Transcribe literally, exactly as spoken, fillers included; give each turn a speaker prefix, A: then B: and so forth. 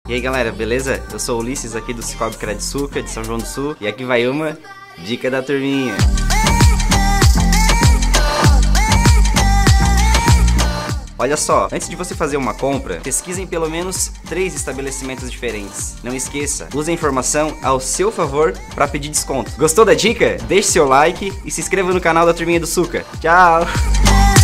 A: E aí galera, beleza? Eu sou o Ulisses aqui do Cicobi Credsuca de São João do Sul. E aqui vai uma dica da turminha. Olha só, antes de você fazer uma compra, pesquisem pelo menos três estabelecimentos diferentes. Não esqueça, use a informação ao seu favor para pedir desconto. Gostou da dica? Deixe seu like e se inscreva no canal da Turminha do Suca. Tchau!